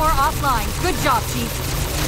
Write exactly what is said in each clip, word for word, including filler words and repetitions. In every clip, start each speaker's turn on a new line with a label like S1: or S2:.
S1: core offline. Good job, Chief.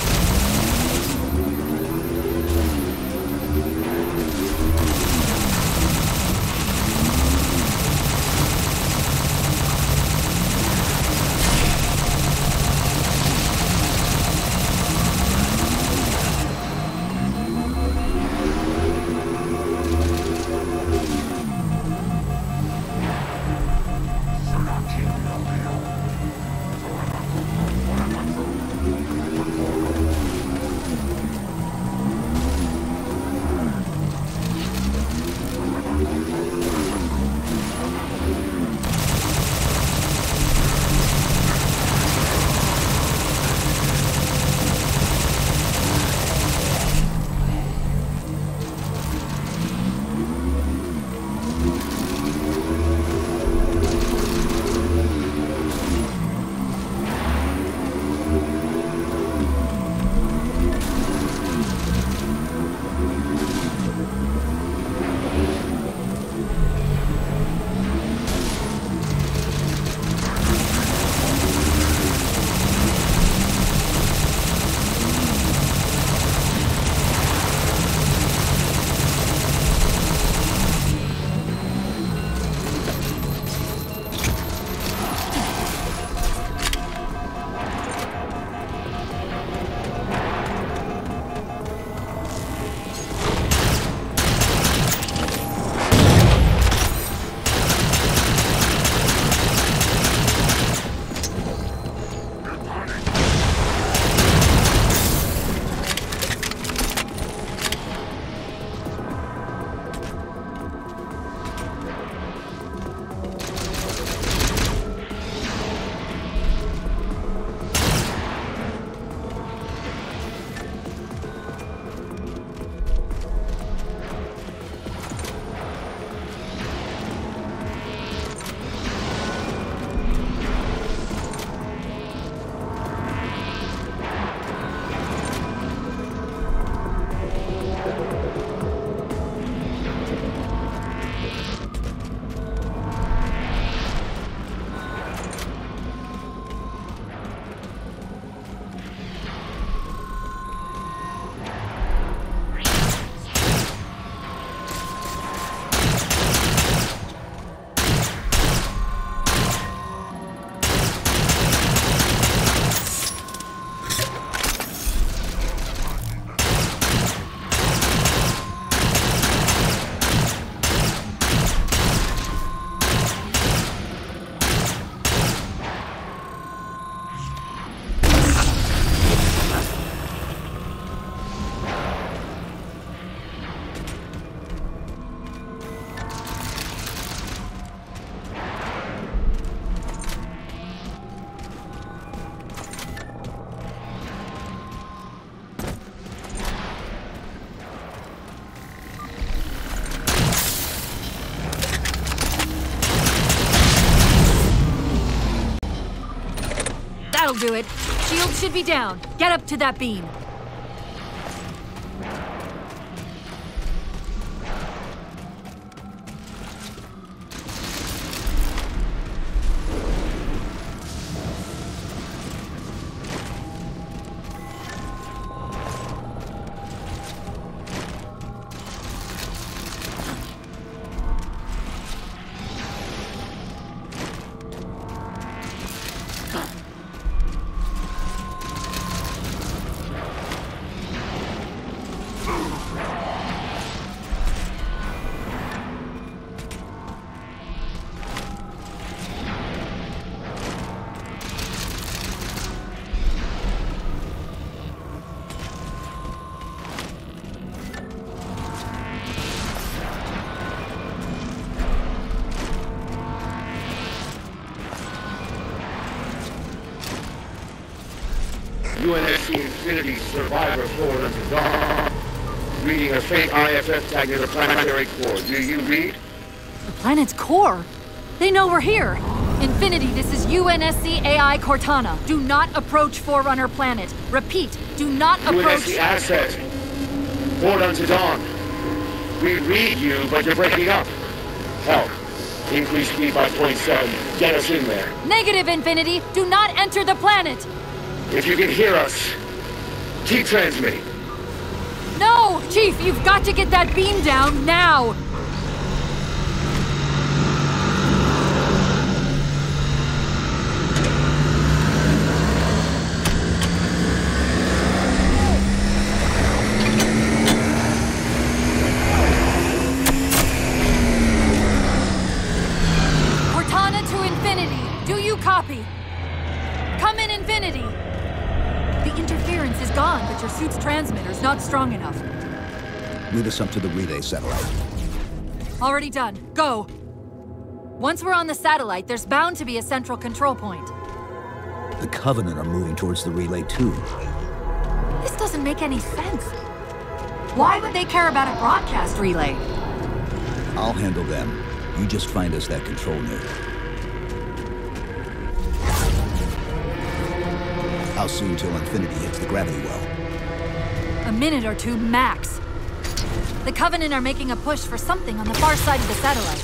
S1: That'll do it. Shield should be down. Get up to that beam.
S2: U N S C Infinity Survivor forward unto dawn. Reading a faint I F F tag near the planetary core. Do you read?
S1: The planet's core? They know we're here. Infinity, this is U N S C A I Cortana. Do not approach Forerunner planet. Repeat, do not approach...
S2: U N S C asset. Forward unto dawn. We read you, but you're breaking up. Help. Increase speed by point seven. Get us in there.
S1: Negative, Infinity. Do not enter the planet.
S2: If you can hear us, keep transmitting.
S1: No! Chief, you've got to get that beam down now! Cortana to Infinity. Do you copy? Come in, Infinity. The interference is gone, but your suit's transmitter's not strong enough.
S3: Lead us up to the relay satellite.
S1: Already done. Go! Once we're on the satellite, there's bound to be a central control point.
S3: The Covenant are moving towards the relay too.
S1: This doesn't make any sense. Why would they care about a broadcast relay?
S3: I'll handle them. You just find us that control node. How soon till Infinity hits the gravity well?
S1: A minute or two max. The Covenant are making a push for something on the far side of the satellite.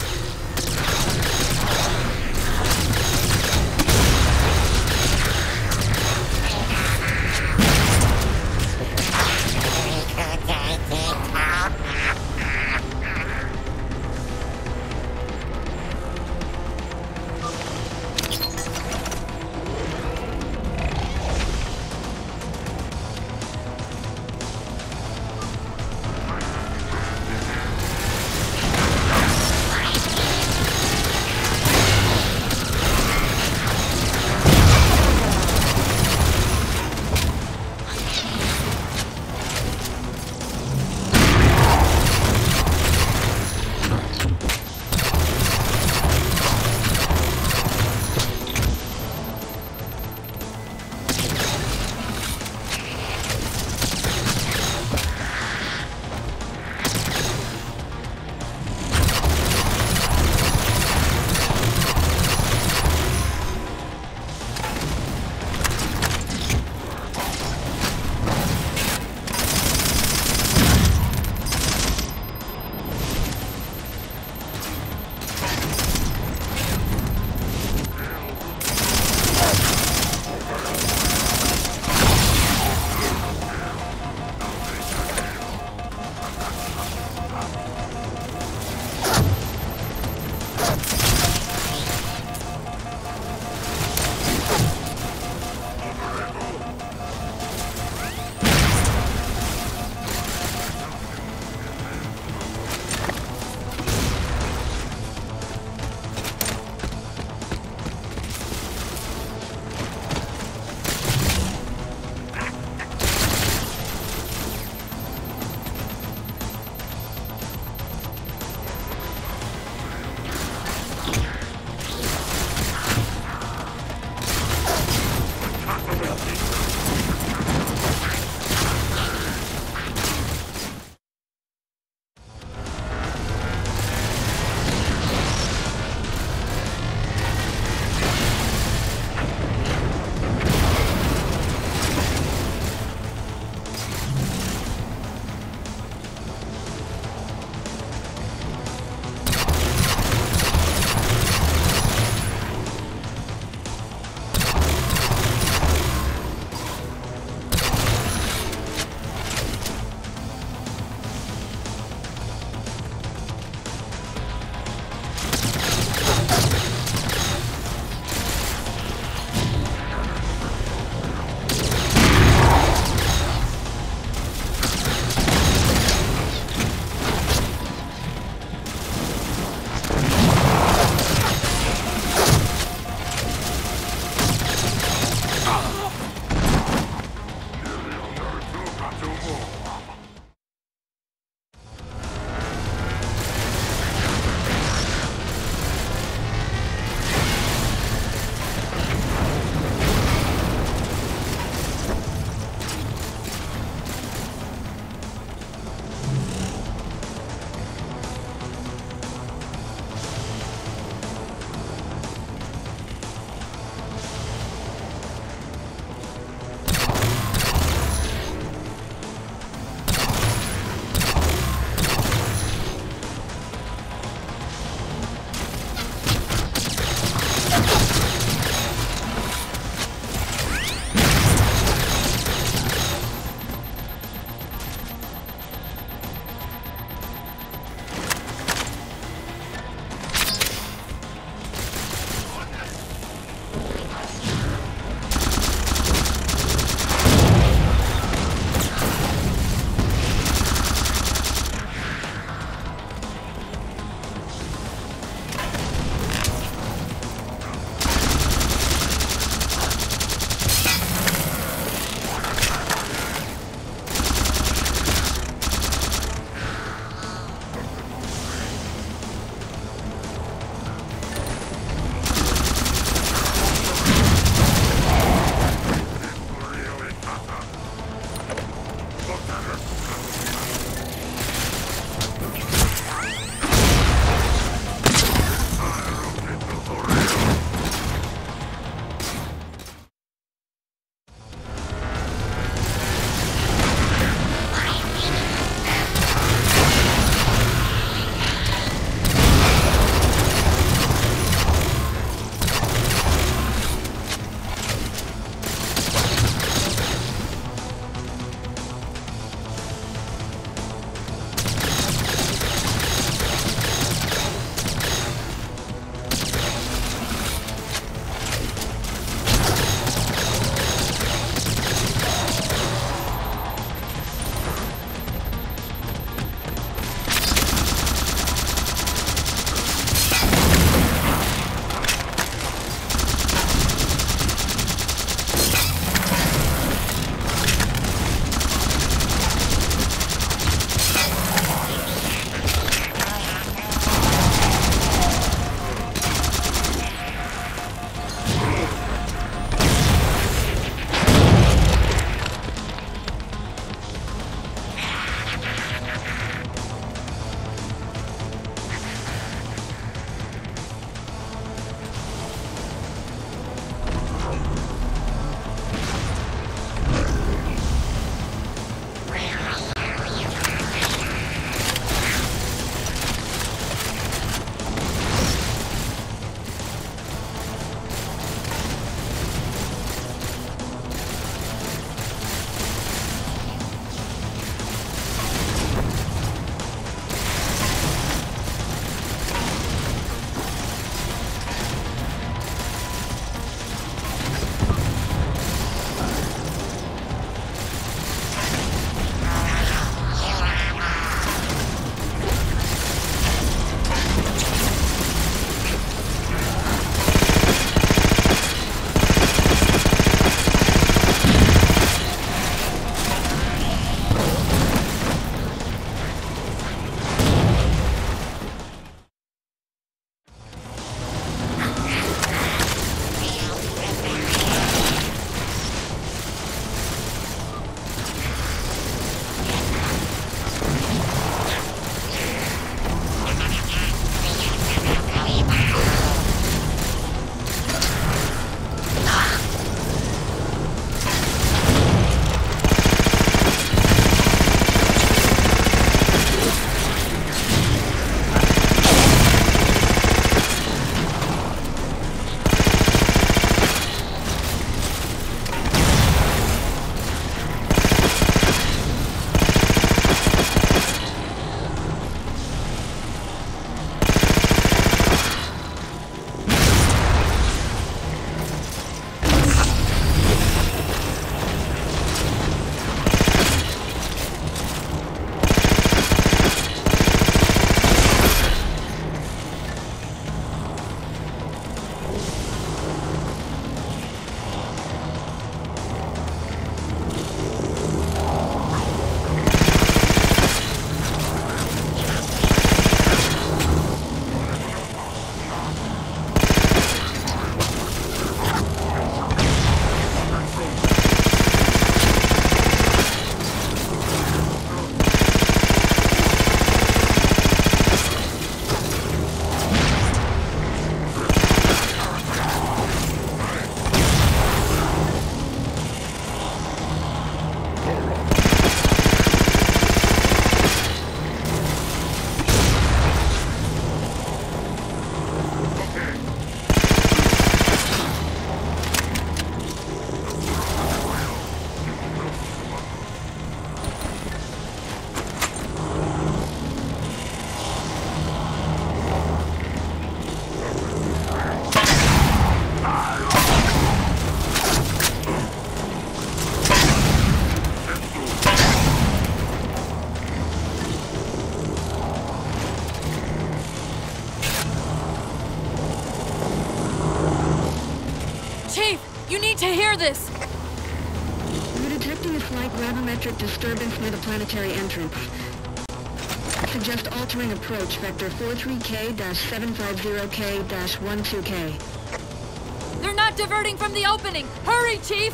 S1: You need to hear this!
S4: We're detecting a slight gravimetric disturbance near the planetary entrance. Suggest altering approach vector forty-three K seven five zero K twelve K.
S1: They're not diverting from the opening! Hurry, Chief!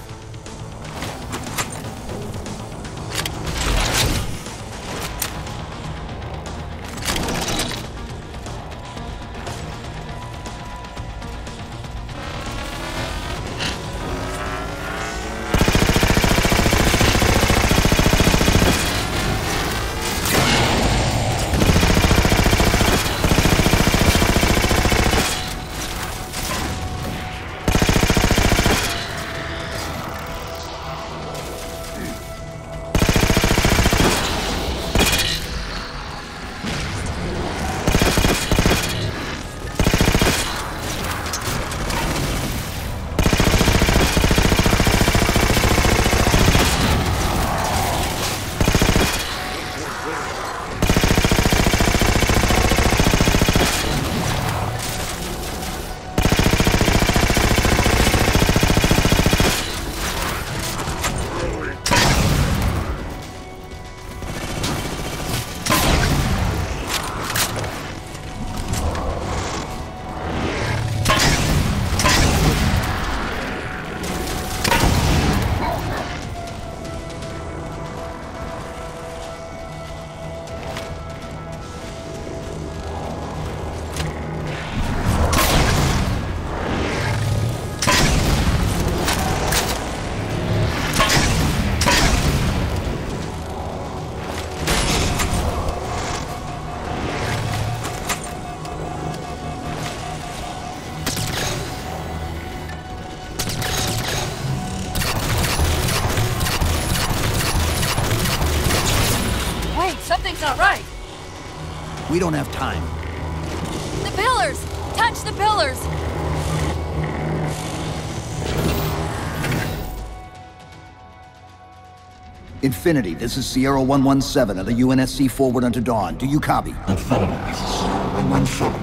S1: Something's not right!
S3: We don't have time.
S1: The pillars! Touch the pillars!
S3: Infinity, this is Sierra one one seven of the U N S C forward unto dawn. Do you copy?
S5: Infinity, this is Sierra one one seven.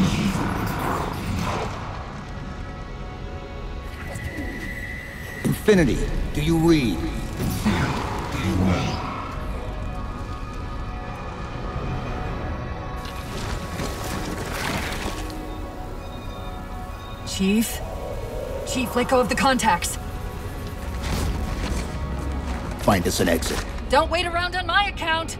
S3: Infinity, do you read?
S5: Do you read?
S1: Chief? Chief, let go of the contacts.
S3: Find us an exit.
S1: Don't wait around on my account!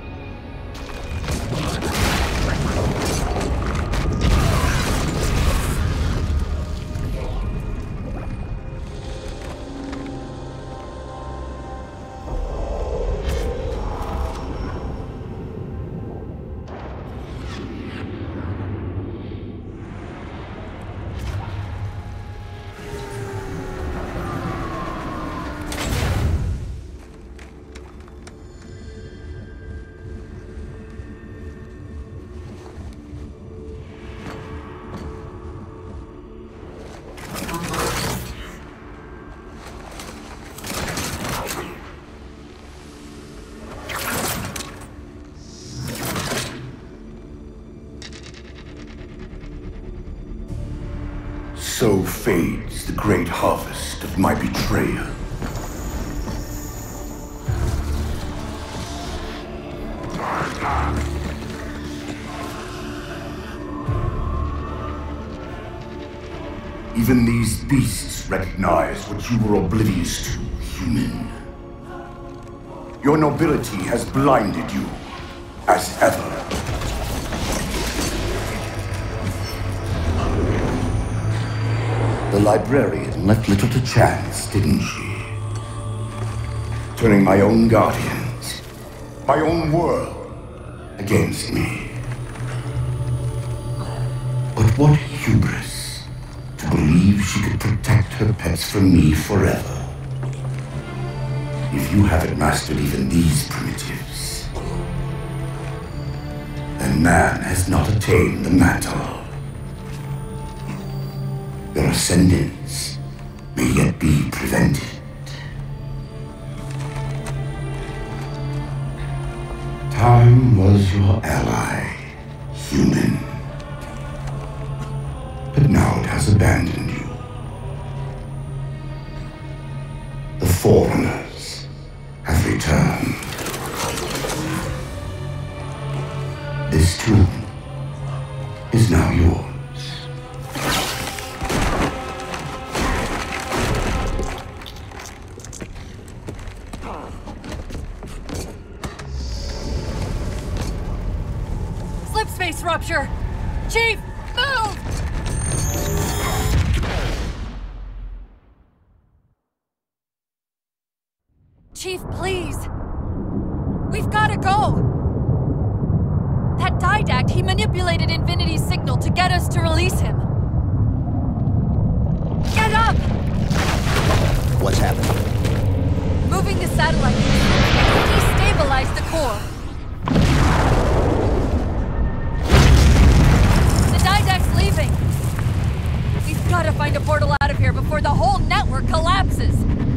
S5: So fades the great harvest of my betrayal. Even these beasts recognize what you were oblivious to, human. Your nobility has blinded you, as ever. The librarian left little to chance, didn't she? Turning my own guardians, my own world, against me. But what hubris to believe she could protect her pets from me forever. If you haven't mastered even these primitives, then man has not attained the mantle. Your ascendance may yet be prevented. Time was your ally, human. But now it has abandoned you. Forerunners have returned. This tomb is now yours.
S1: Slip space rupture! Chief, move! Chief, please. We've gotta go! That Didact, he manipulated Infinity's signal to get us to release him. Get up!
S3: What's happening?
S1: Moving the satellite. Destabilize the core. The Didact's leaving. We've gotta find a portal out of here before the whole network collapses.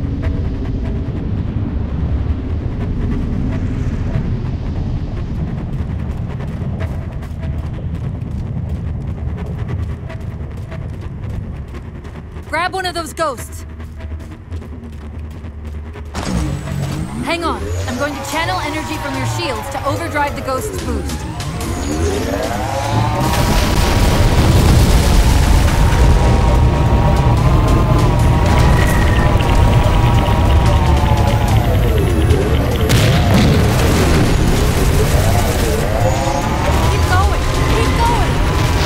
S1: Grab one of those ghosts. Hang on. I'm going to channel energy from your shields to overdrive the ghost's boost. Keep going! Keep going!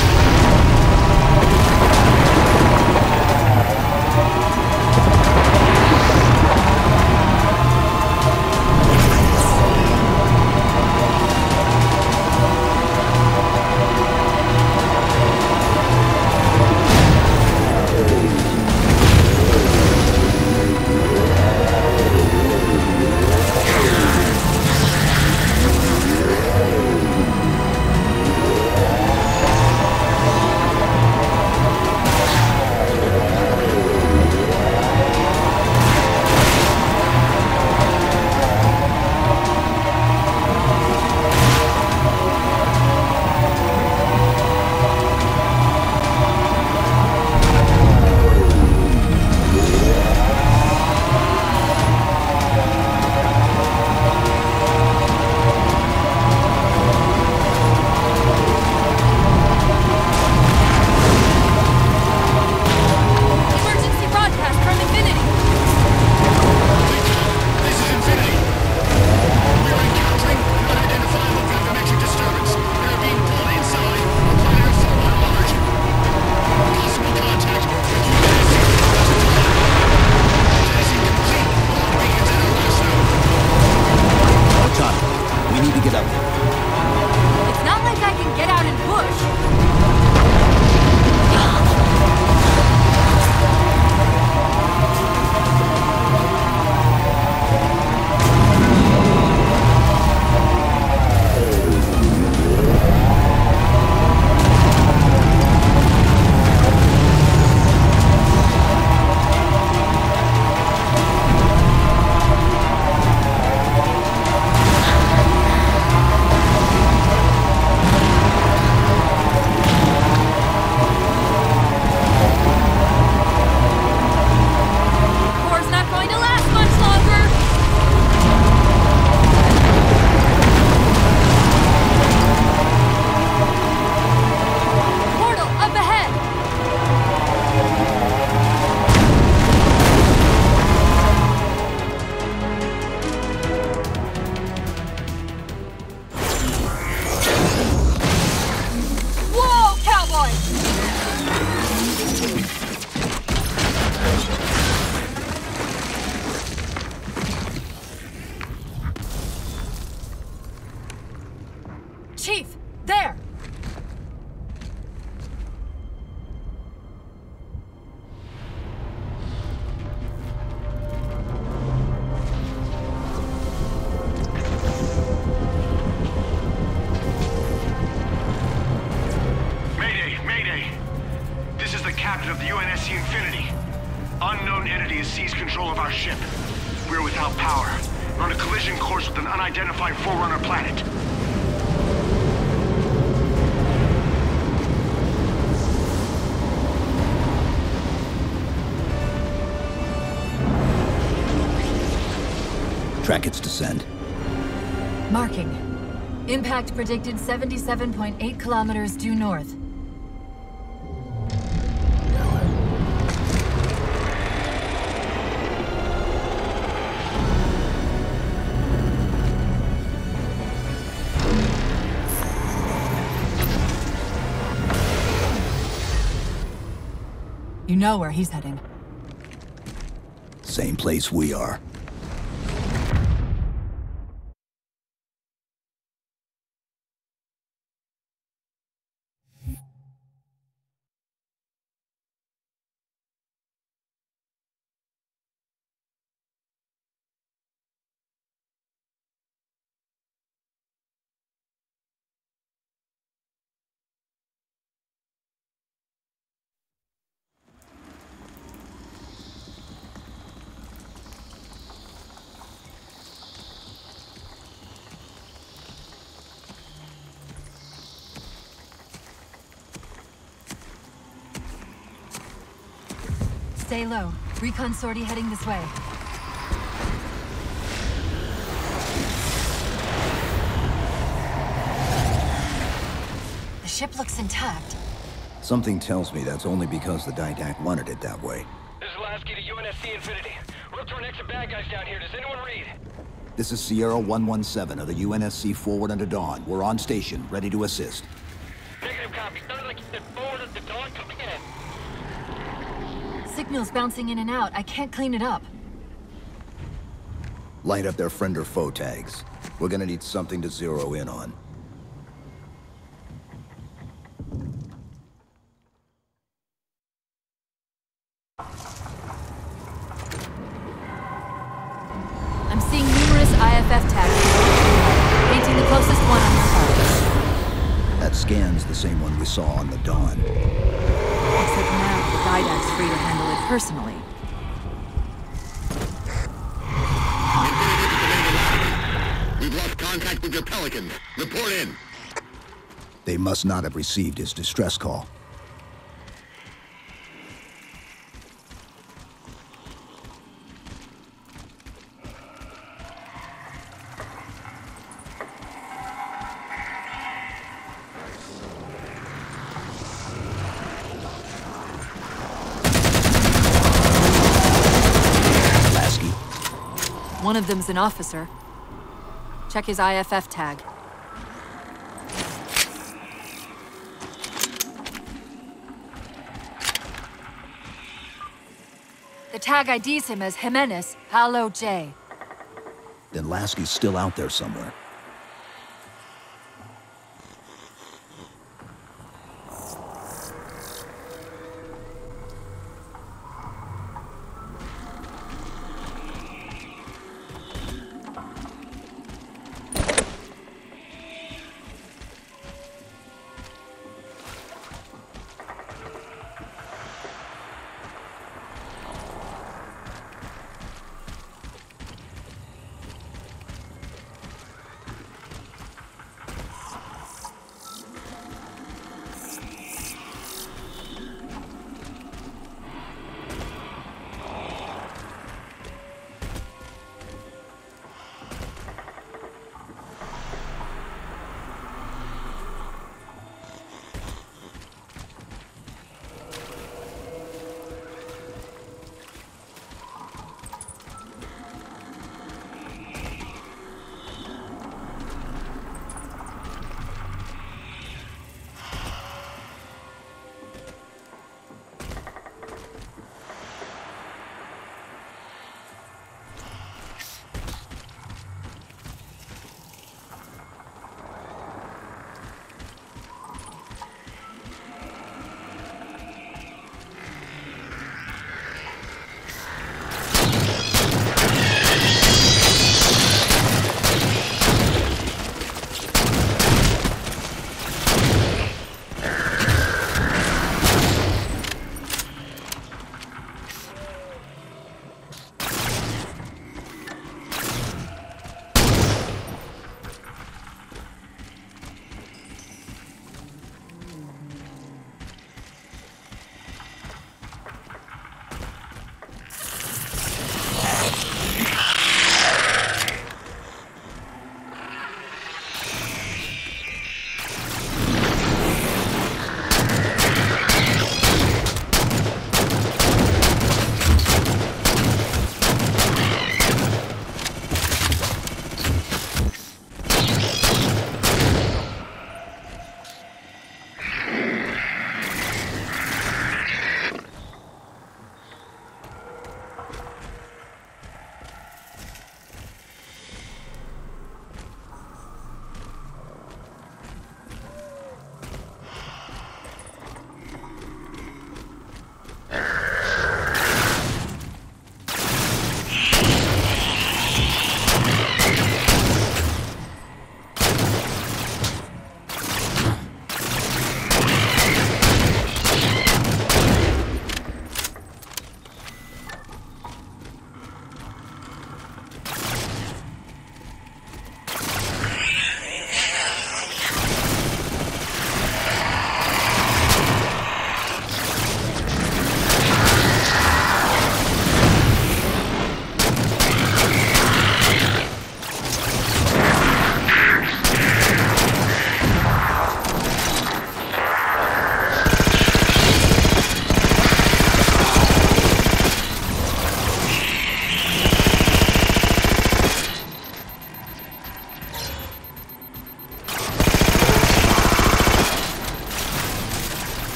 S1: Chief, there!
S6: Mayday, Mayday! This is the captain of the U N S C Infinity. Unknown entity has seized control of our ship. We're without power. We're on a collision course with an unidentified Forerunner planet.
S3: descend.
S1: Marking. Impact predicted seventy-seven point eight kilometers due north. You know where he's heading.
S3: Same place we are.
S1: Stay low. Recon sortie heading this way. The ship looks intact.
S3: Something tells me that's only because the Didact wanted it that way.
S7: This is Lasky to U N S C Infinity. We're up to our next of bad guys down here. Does anyone read?
S3: This is Sierra one one seven of the U N S C Forward Unto Dawn. We're on station, ready to assist.
S7: Negative copy. Sounded like you said forward Unto Dawn. Coming in.
S1: Signal's bouncing in and out. I can't clean it up.
S3: Light up their friend or foe tags. We're gonna need something to zero in on.
S1: I'm seeing numerous I F F tags. Painting the closest one on the card.
S3: That scan's the same one we saw on the Dawn.
S1: Except now the Didact's free to handle it personally.
S2: We've lost contact with your Pelicans. Report in.
S3: They must not have received his distress call.
S1: One of them's an officer. Check his I F F tag. The tag I Ds him as Jimenez, Paolo J.
S3: Then Lasky's still out there somewhere.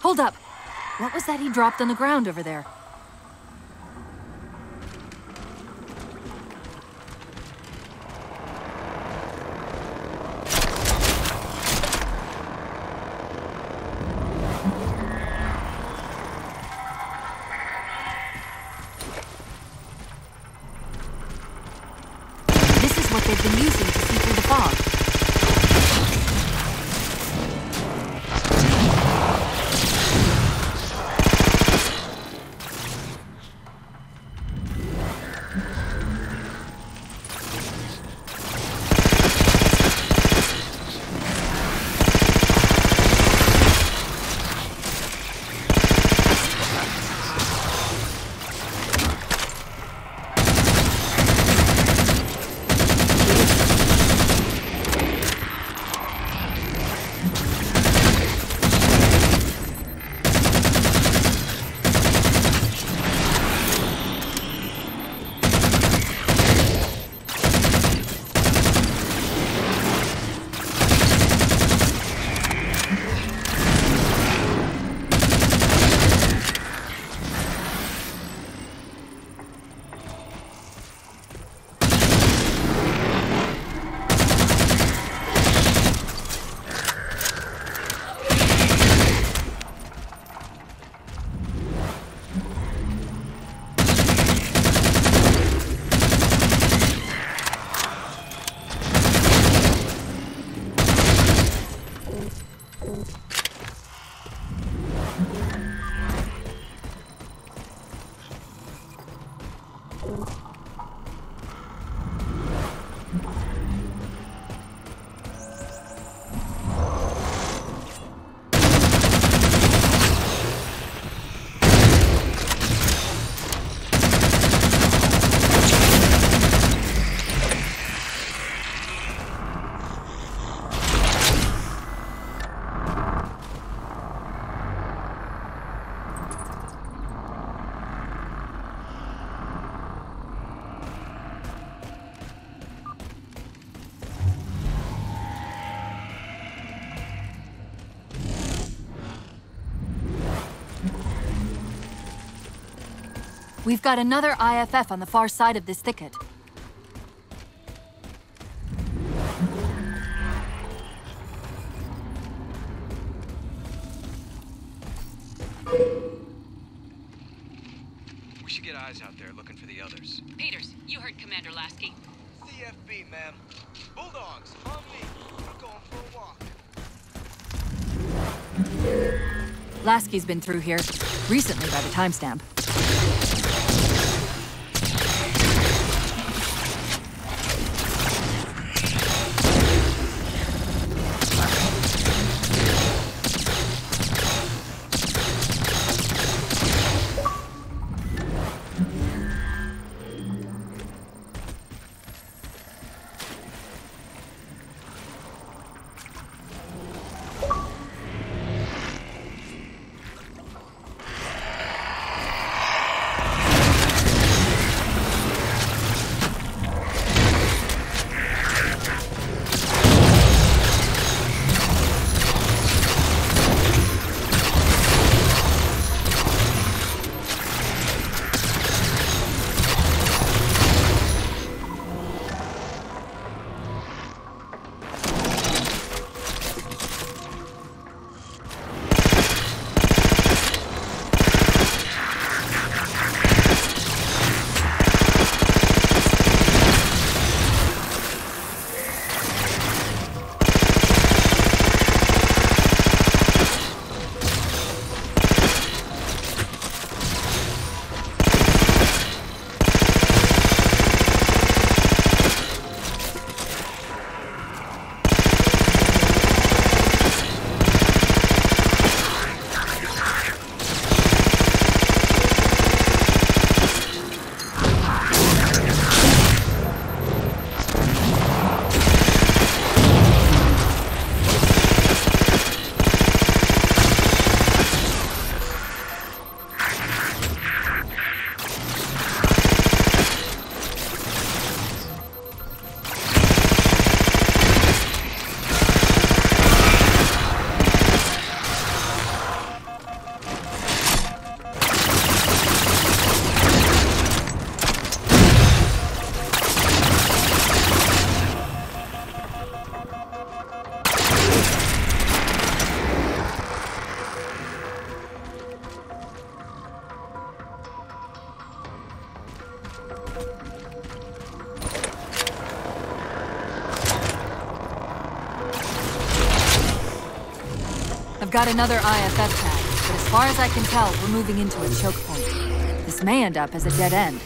S1: Hold up! What was that he dropped on the ground over there? This is what they've been using to see through the fog. We've got another I F F on the far side of this thicket.
S8: We should get eyes out there looking for the others.
S9: Peters, you heard Commander Lasky.
S10: C F B, ma'am. Bulldogs, on me. I'm going for a walk.
S1: Lasky's been through here, recently by the timestamp. I've got another I F F tag, but as far as I can tell, we're moving into a choke point. This may end up as a dead end.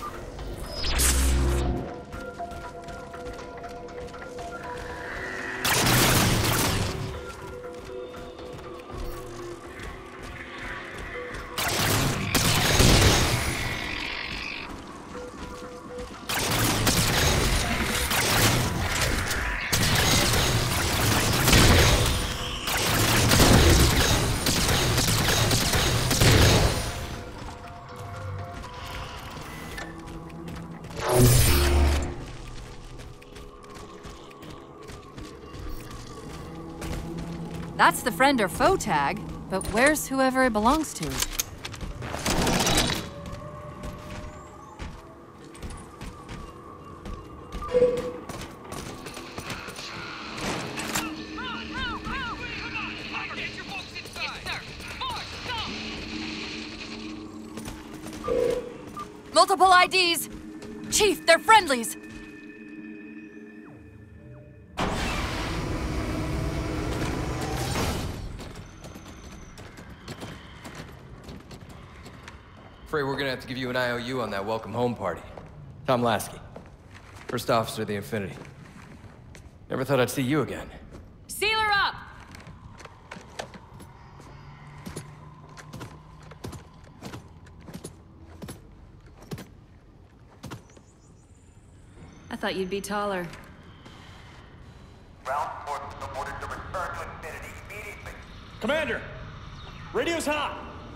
S1: That's the friend or foe tag, but where's whoever it belongs to? Multiple I Ds! Chief, they're friendlies!
S11: Afraid we're gonna have to give you an I O U on that welcome home party. Tom Lasky, first officer of the Infinity. Never thought I'd see you again.
S1: Seal her up! I thought you'd be taller.
S12: Ground forces are ordered to return to Infinity immediately.
S13: Commander! Radio's hot!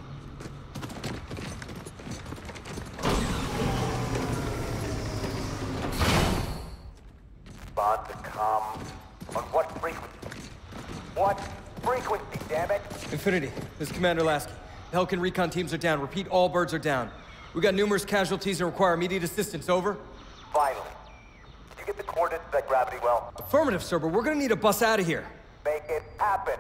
S12: Respond to comm. On what frequency? What frequency, damn it?
S11: Infinity, this is Commander Lasky. The Helkin recon teams are down. Repeat, all birds are down. We got numerous casualties and require immediate assistance. Over.
S12: Finally. Did you get the coordinates of that gravity well?
S11: Affirmative, sir, but we're gonna need a bus out of here.
S12: Make it happen.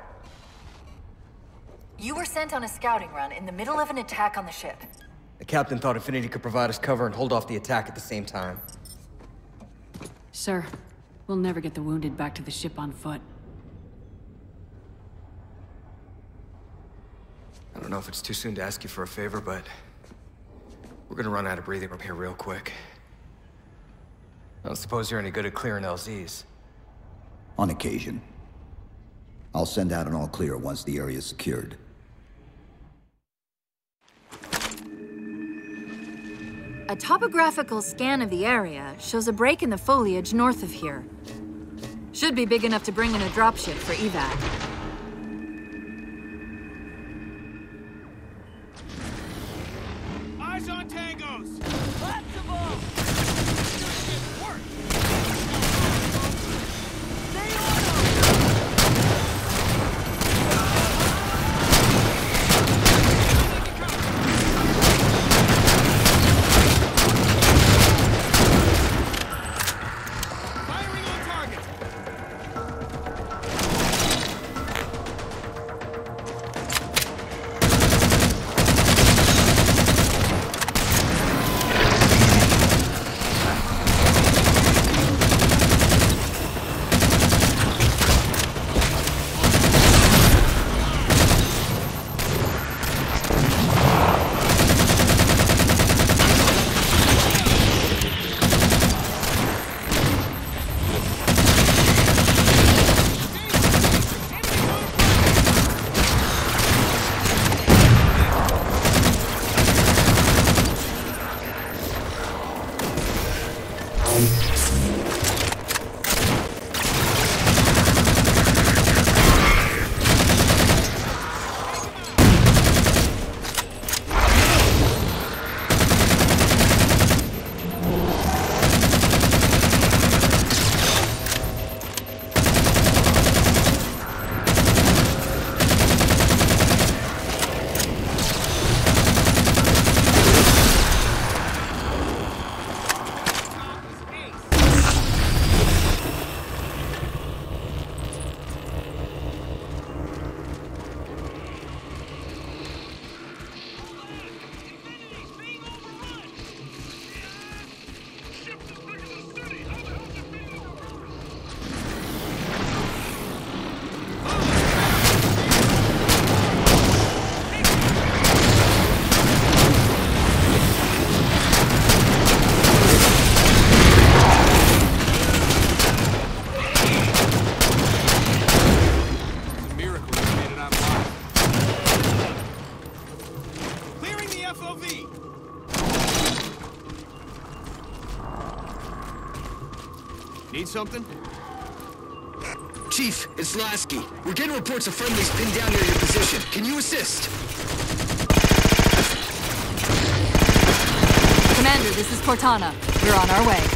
S1: You were sent on a scouting run in the middle of an attack on the ship.
S11: The captain thought Infinity could provide us cover and hold off the attack at the same time.
S14: Sir, we'll never get the wounded back to the ship on foot.
S11: I don't know if it's too soon to ask you for a favor, but we're gonna run out of breathing room here real quick. I don't suppose you're any good at clearing L Zs.
S3: On occasion. I'll send out an all-clear once the area is secured.
S1: A topographical scan of the area shows a break in the foliage north of here. Should be big enough to bring in a dropship for evac.
S13: Eyes on tangos!
S10: Lots of them! Work! Stay on
S15: Need something?
S16: Chief, it's Lasky. We're getting reports of friendlies pinned down near your position. Can you assist?
S1: Commander, this is Cortana. We're on our way.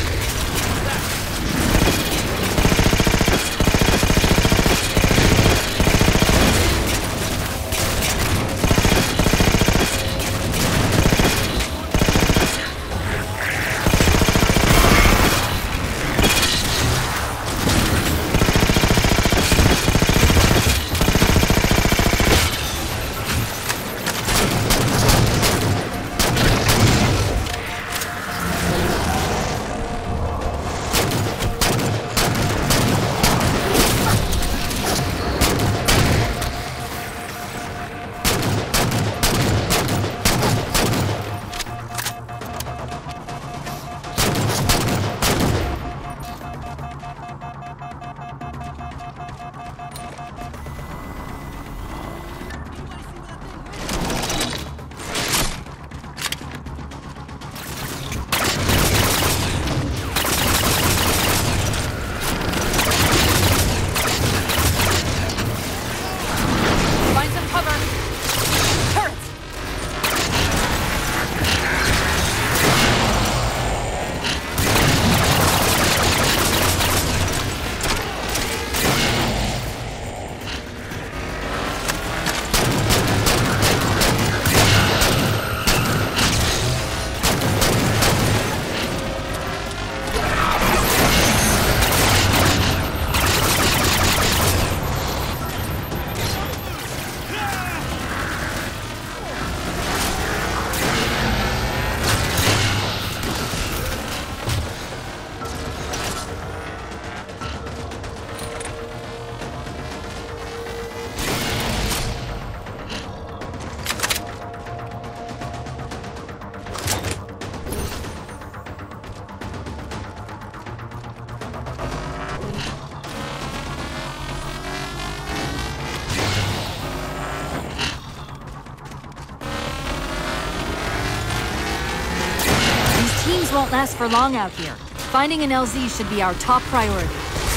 S1: Won't last for long out here. Finding an L Z should be our top priority.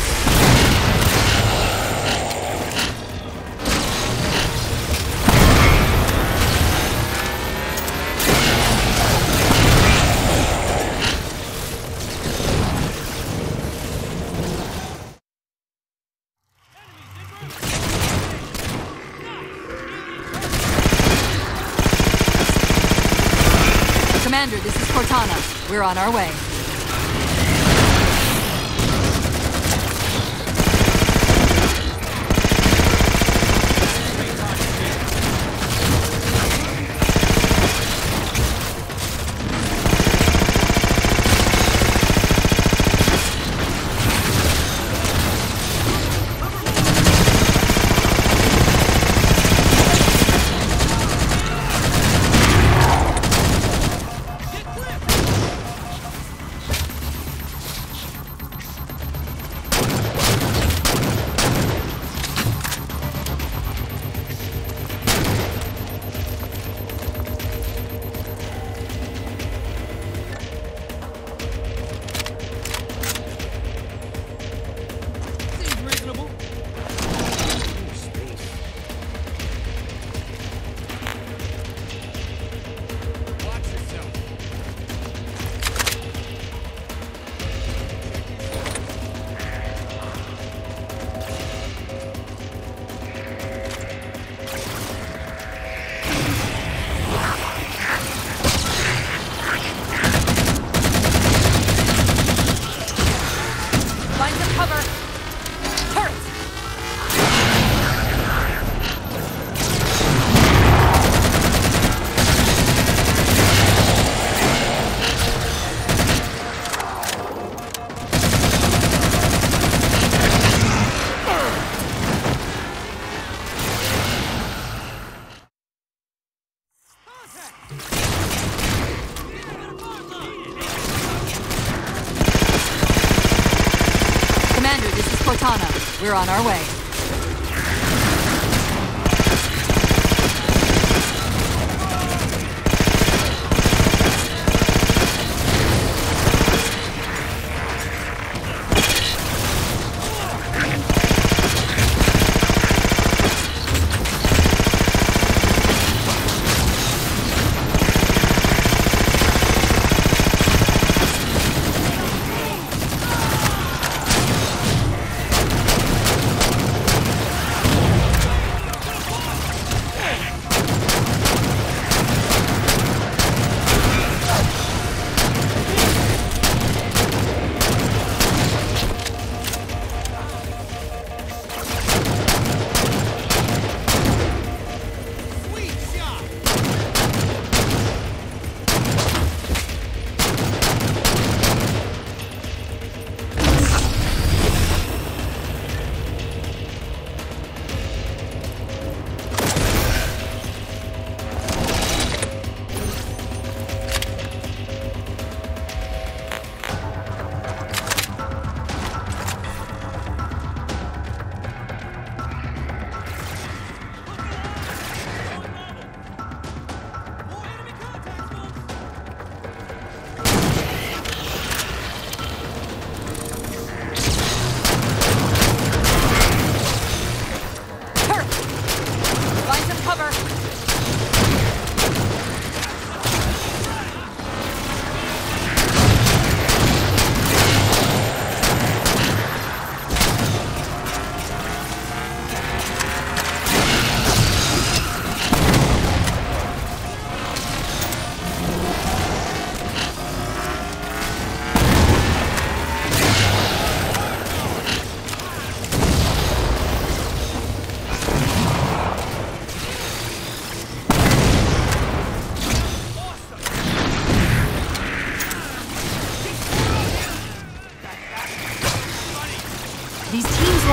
S1: Commander, this is Cortana. We're on our way. Cortana. We're on our way.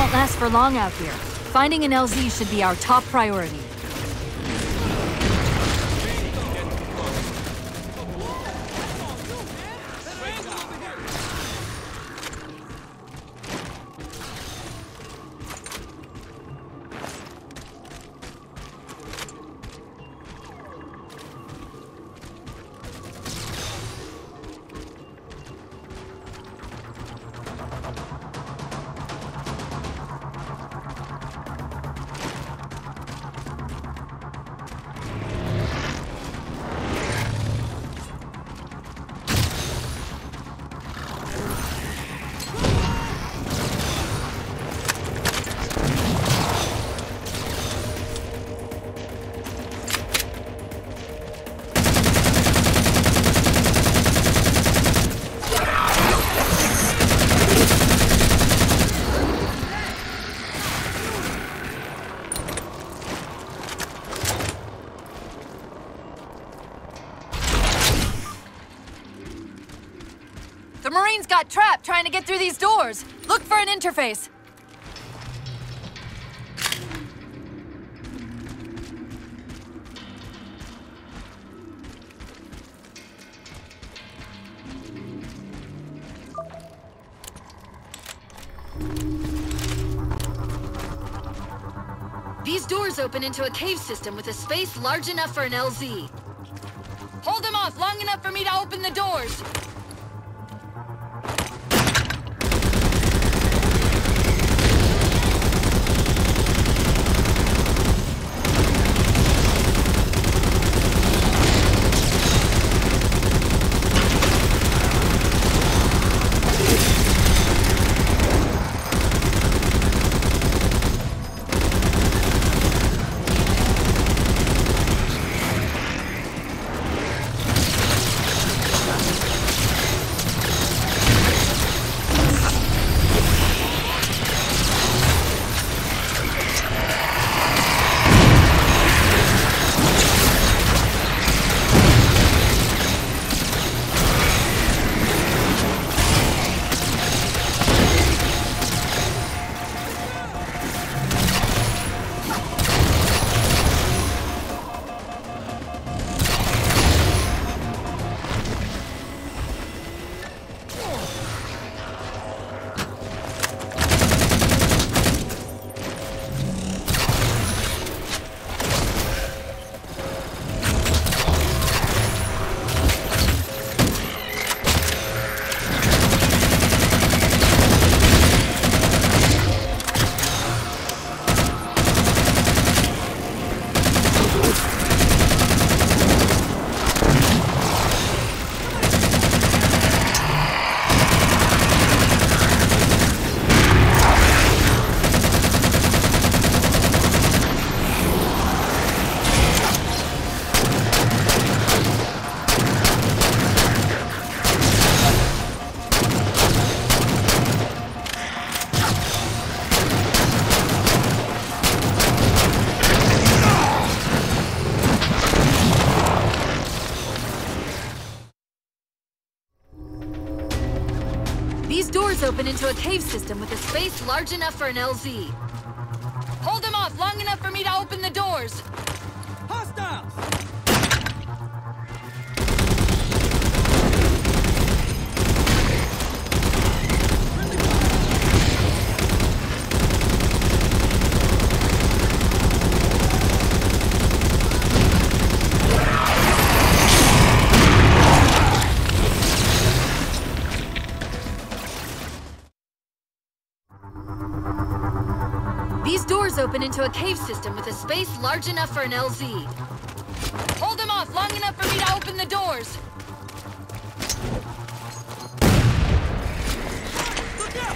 S1: won't last for long out here. Finding an L Z should be our top priority. The Marines got trapped trying to get through these doors. Look for an interface.
S15: These doors open into a cave system with a space large enough for an L Z. Hold them off long enough for me to open the doors. These doors open into a cave system with a space large enough for an L Z. Hold them off long enough for me to open the doors.
S13: Hostiles!
S15: These doors open into a cave system with a space large enough for an L Z. Hold them off long enough for me to open the doors.
S13: Look out!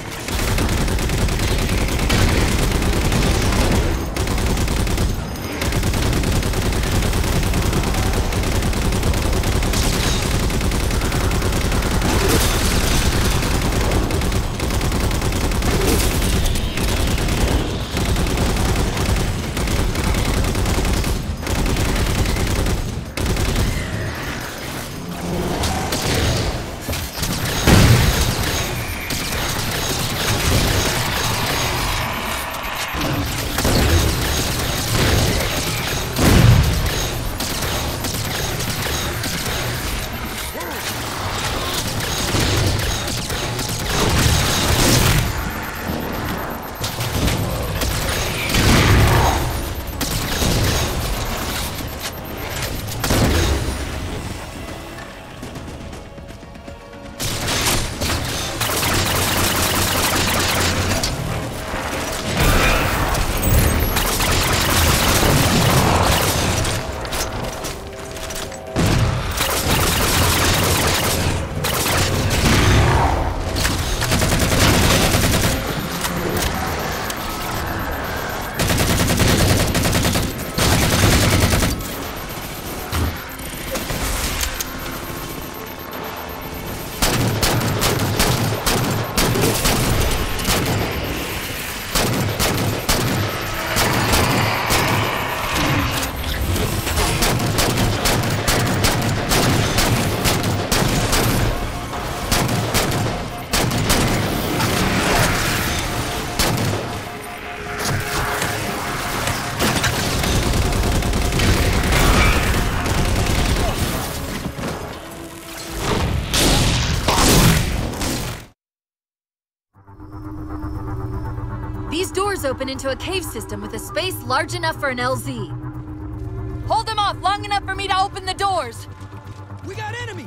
S1: doors open into a cave system with a space large enough for an L Z. Hold them off long enough for me to open the doors!
S13: We got enemies!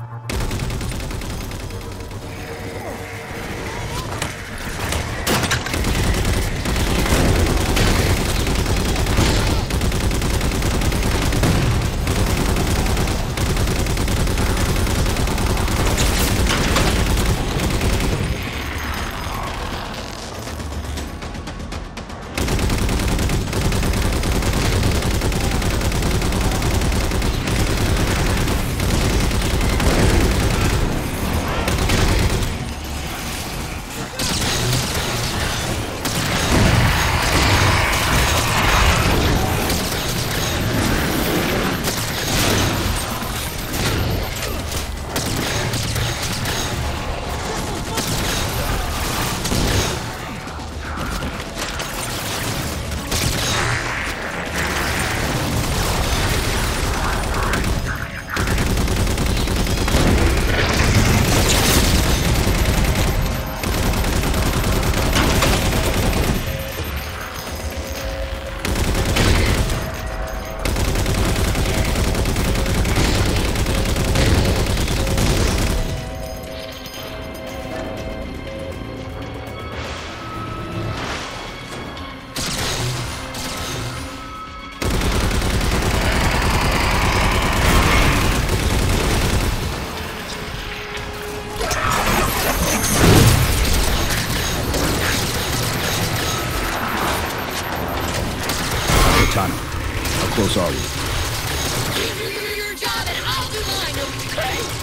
S3: How close are you?
S15: You do your job and I'll do mine, okay?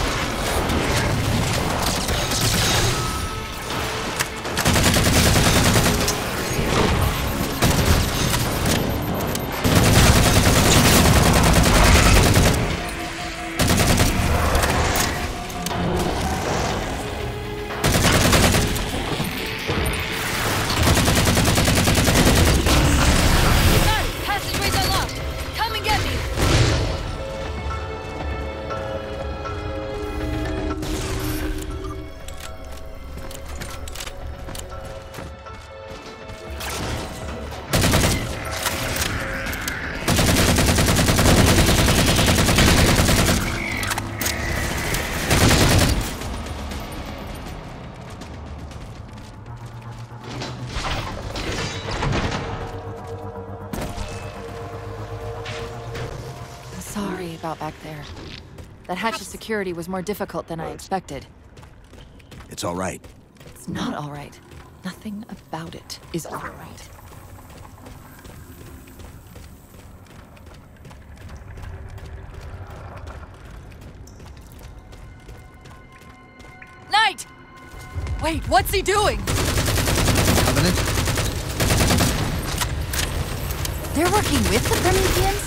S1: Sorry about back there. That hatch of security was more difficult than I expected.
S3: It's all right.
S1: It's not all right. Nothing about it is all right. Knight! Wait, what's he doing?
S3: Covenant?
S1: They're working with the Prometheans?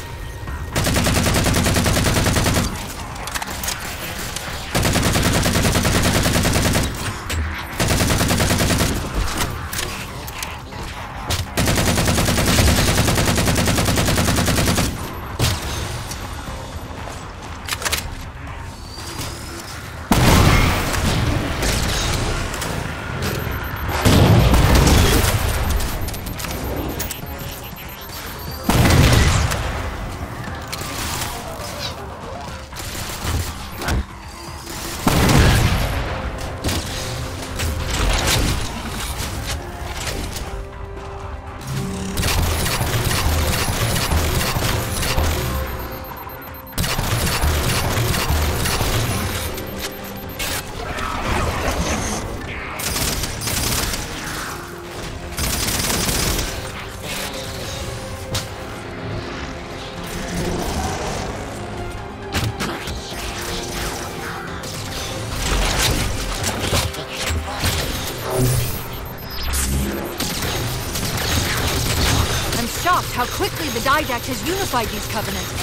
S1: How quickly the Didact has unified these covenants.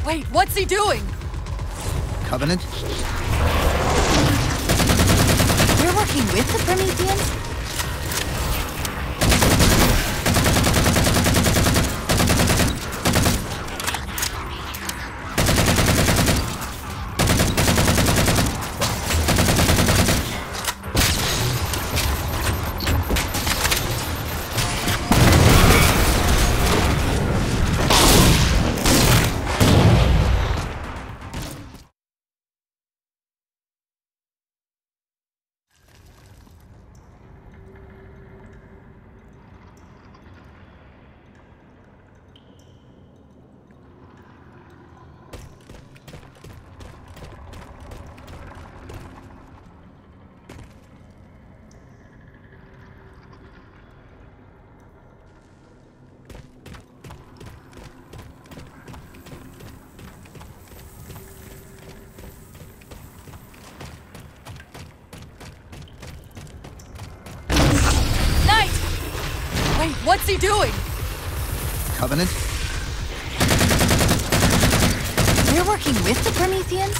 S1: Wait, what's he doing?
S3: Covenant?
S15: We're working with the Prometheans?
S1: What's he doing?
S3: Covenant?
S15: We're working with the Prometheans?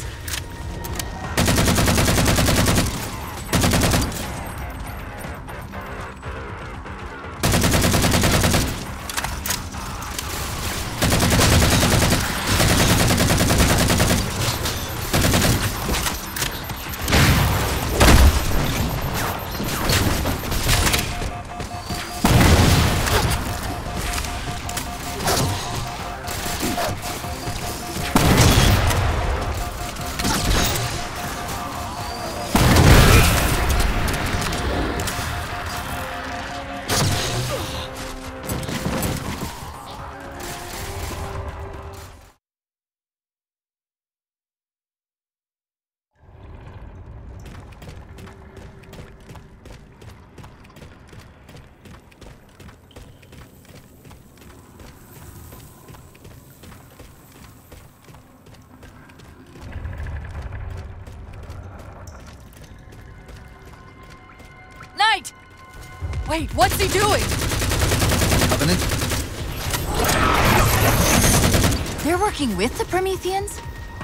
S1: Wait, what's he doing?
S3: Covenant?
S15: They're working with the Prometheans?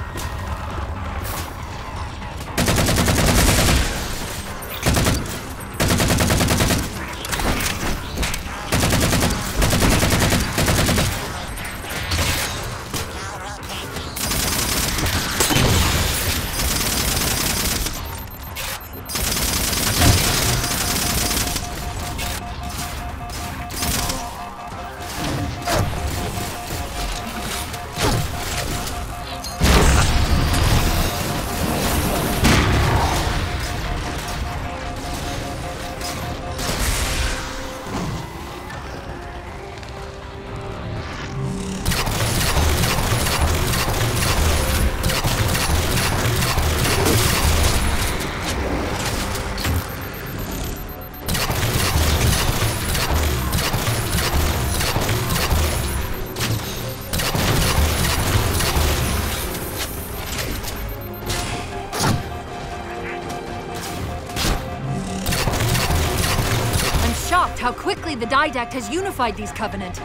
S1: How quickly the Didact has unified these Covenant.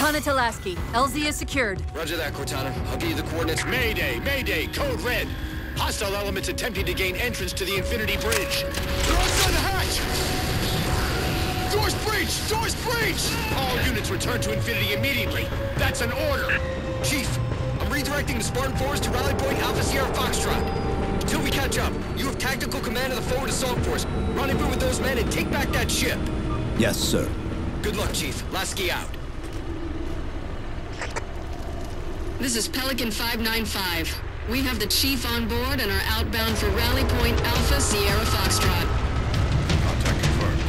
S1: Cortana to Lasky. L Z is secured.
S16: Roger that, Cortana. I'll give you the coordinates.
S17: Mayday! Mayday! Code Red! Hostile elements attempting to gain entrance to the Infinity Bridge. They're outside the hatch! Doors breached! Doors breached! All units return to Infinity immediately. That's an order.
S16: Chief, I'm redirecting the Spartan Force to Rally Point Alpha Sierra Foxtrot. Until we catch up, you have tactical command of the forward assault force. Rendezvous with those men and take back that ship.
S3: Yes, sir.
S16: Good luck, Chief. Lasky out.
S4: This is Pelican five nine five. We have the Chief on board and are outbound for Rally Point Alpha Sierra Foxtrot.
S17: Contact confirmed.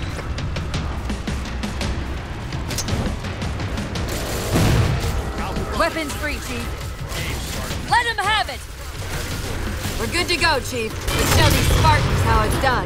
S1: Weapons free, Chief. Let him have it! We're good to go, Chief. Let's show these Spartans how it's done.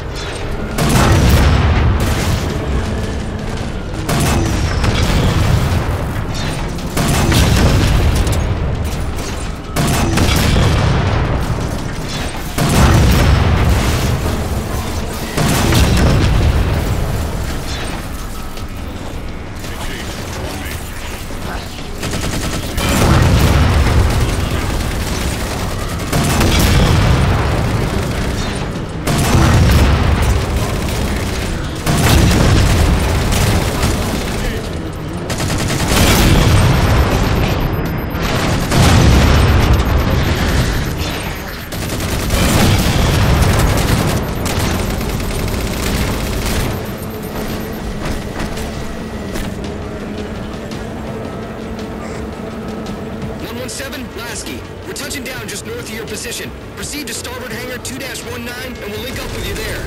S16: Lasky, we're touching down just north of your position. Proceed to starboard hangar two dash one nine, and we'll link up with you there.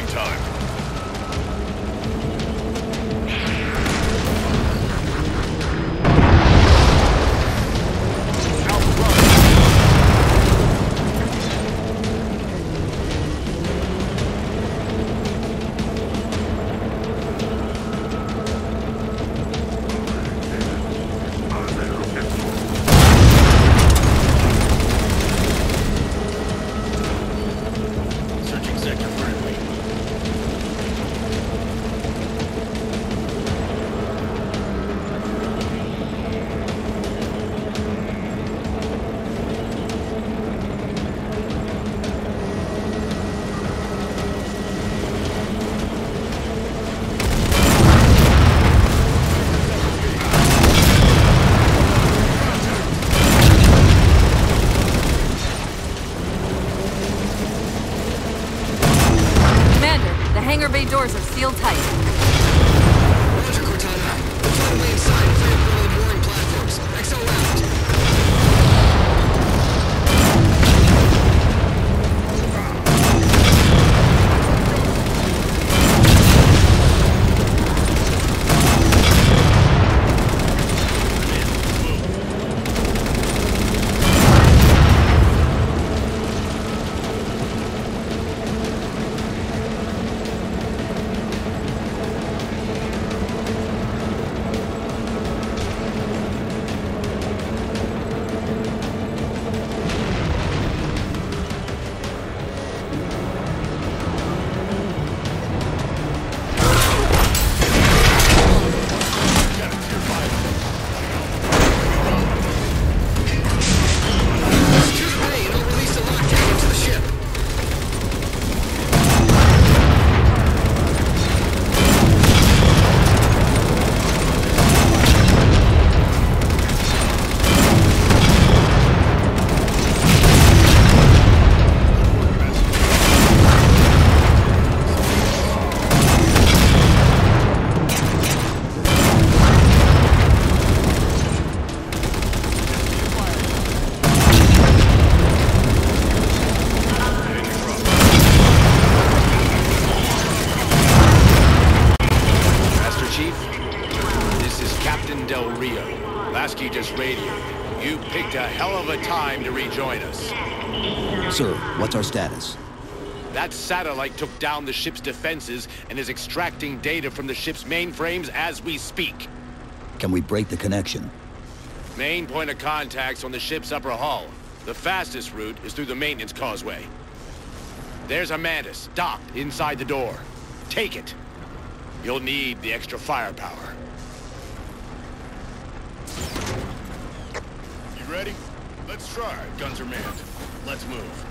S17: wasting time.
S1: Hangar bay doors are sealed tight.
S16: Roger, Cortana. We'll find a way inside and free up one of the mooring platforms. X O out.
S17: Lasky just radioed. You picked a hell of a time to rejoin us.
S3: Sir, what's our status?
S17: That satellite took down the ship's defenses and is extracting data from the ship's mainframes as we speak.
S3: Can we break the connection?
S17: Main point of contact's on the ship's upper hull. The fastest route is through the maintenance causeway. There's a Mantis docked inside the door. Take it. You'll need the extra firepower.
S18: You ready? Let's try. Guns are manned. Let's move.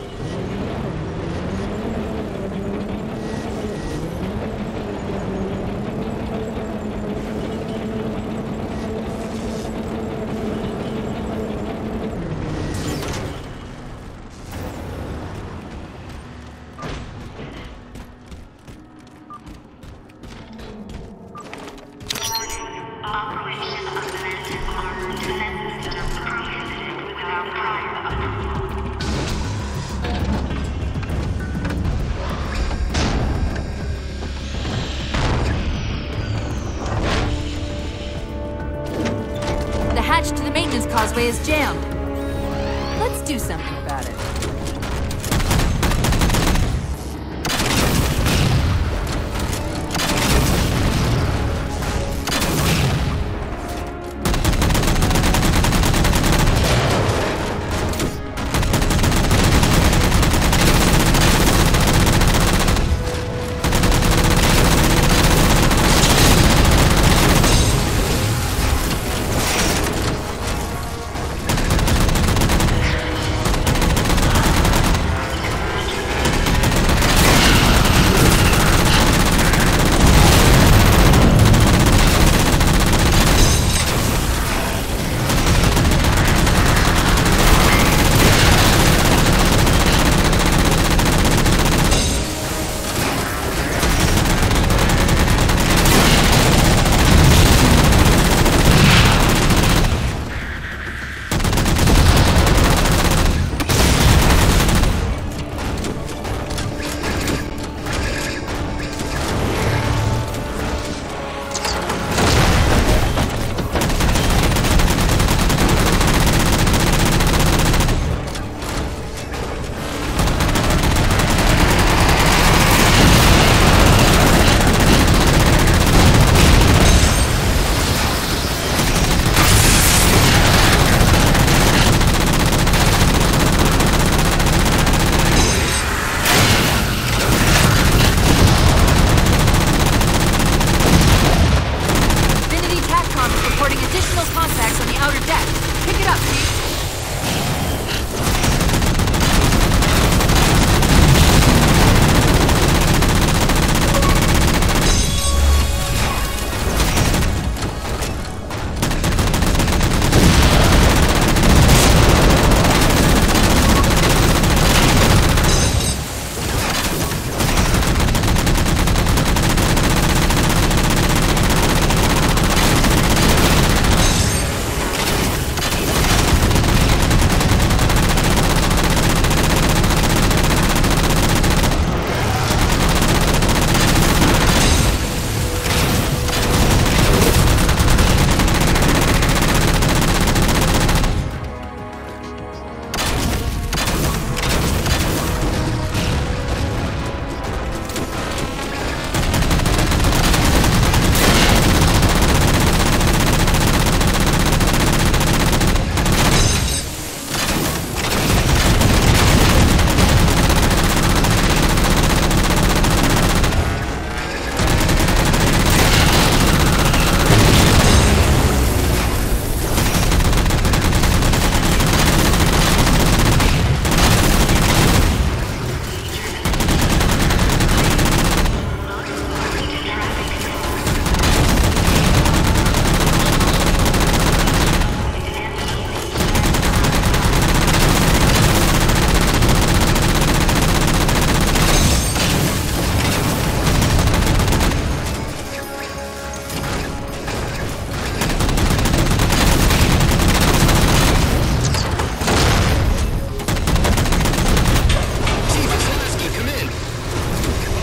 S1: To the maintenance causeway is jammed. Let's do something about it.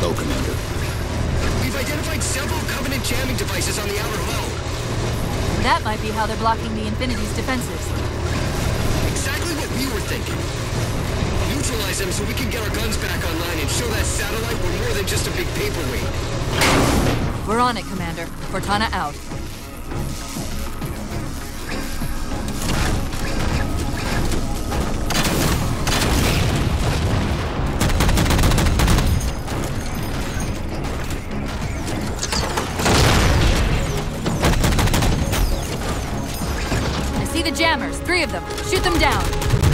S3: go, Commander?
S16: We've identified several Covenant jamming devices on the outer hull.
S1: That might be how they're blocking the Infinity's defenses.
S16: Exactly what we were thinking. Neutralize them so we can get our guns back online and show that satellite we're more than just a big paperweight.
S1: We're on it, Commander. Cortana out. I see the jammers. Three of them. Shoot them down.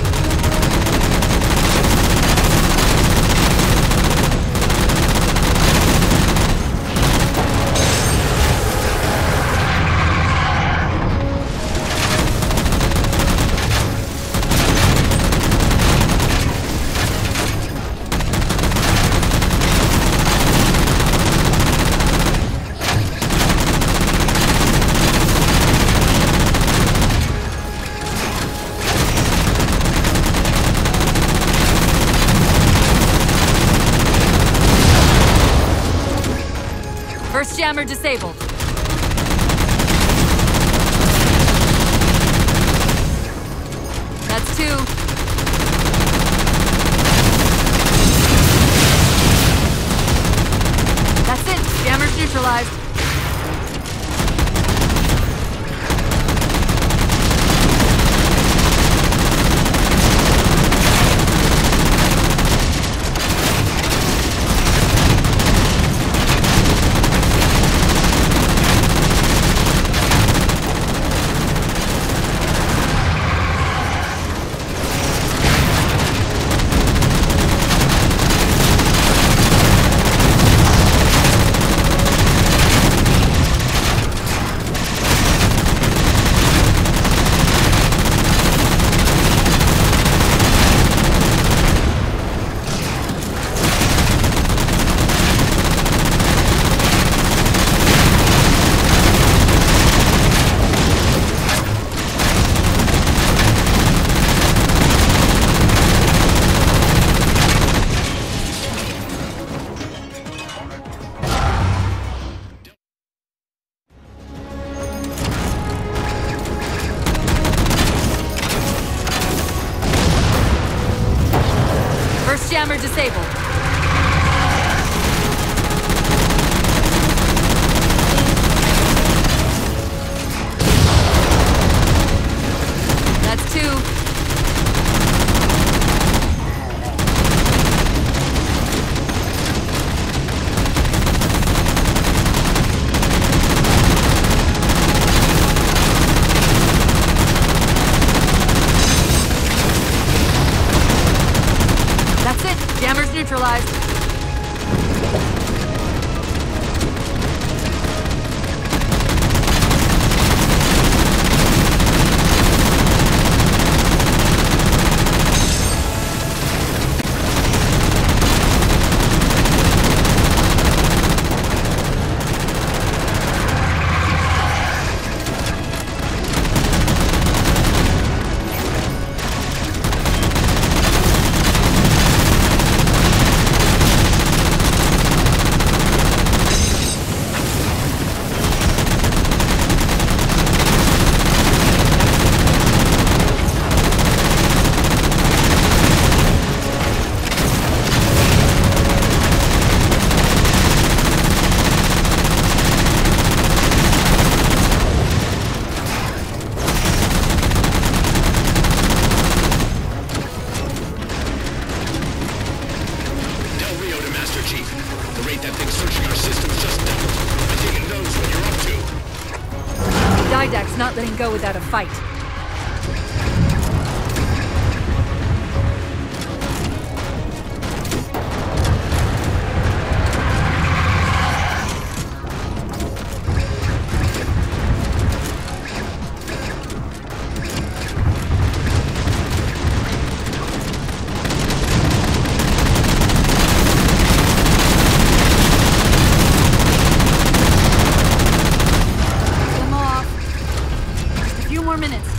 S1: First jammer disabled. That's two. That's it. Jammer's neutralized. Jammer disabled. That's two. Jammer's neutralized. Didact's not letting go without a fight. Minutes.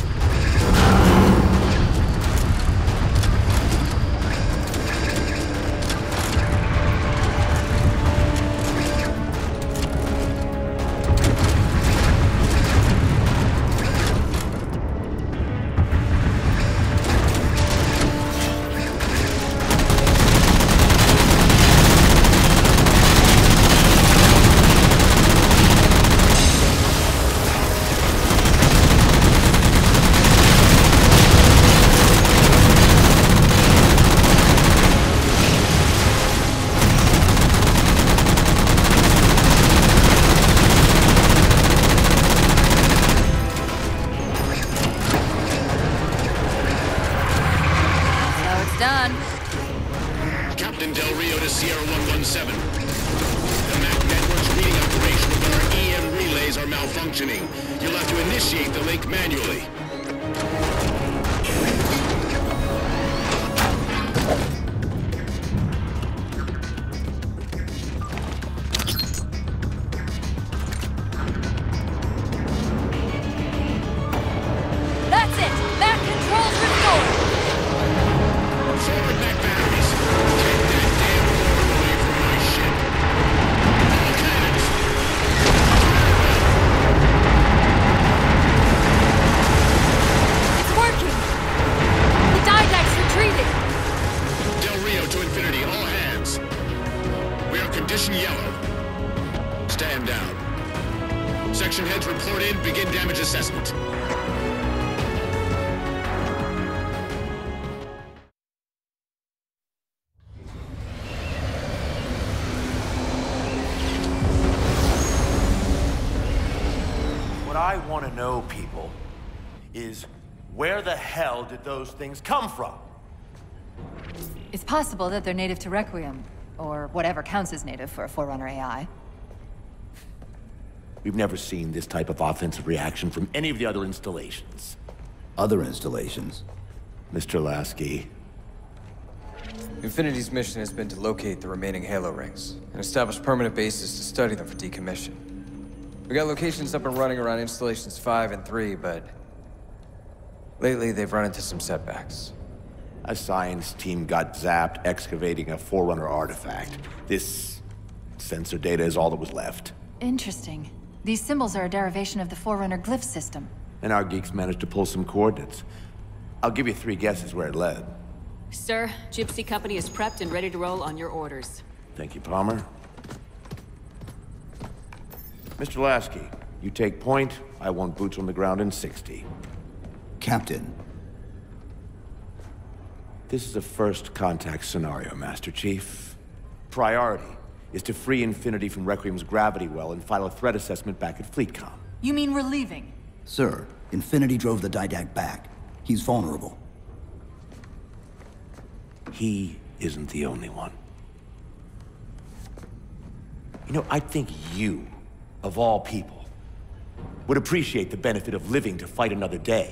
S17: stand down. Section heads report in, begin damage assessment.
S19: What I want to know, people, is where the hell did those things come from?
S1: It's possible that they're native to Requiem, or whatever counts as native for a Forerunner A I.
S5: We've never seen this type of offensive reaction from any of the other installations.
S3: Other installations?
S5: Mister Lasky.
S11: Infinity's mission has been to locate the remaining Halo rings, and establish permanent bases to study them for decommission. We got locations up and running around installations five and three, but lately they've run into some setbacks.
S5: A science team got zapped excavating a Forerunner artifact. This sensor data is all that was left.
S1: Interesting. These symbols are a derivation of the Forerunner glyph system.
S5: And our geeks managed to pull some coordinates. I'll give you three guesses where it led.
S14: Sir, Gypsy Company is prepped and ready to roll on your orders.
S5: Thank you, Palmer. Mister Lasky, you take point. I want boots on the ground in sixty.
S3: Captain.
S5: This is a first contact scenario, Master Chief. Priority is to free Infinity from Requiem's gravity well and file a threat assessment back at FleetCom.
S1: You mean we're leaving?
S3: Sir, Infinity drove the Didact back. He's vulnerable.
S5: He isn't the only one. You know, I think you, of all people, would appreciate the benefit of living to fight another day.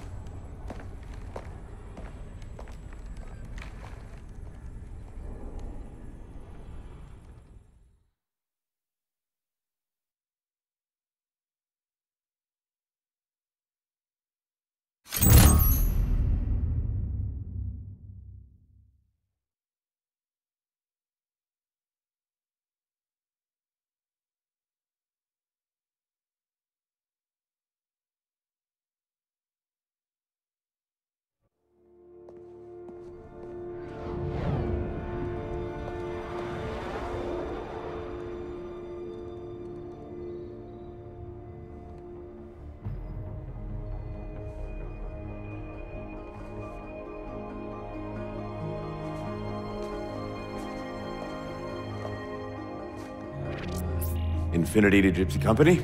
S5: Infinity to Gypsy Company?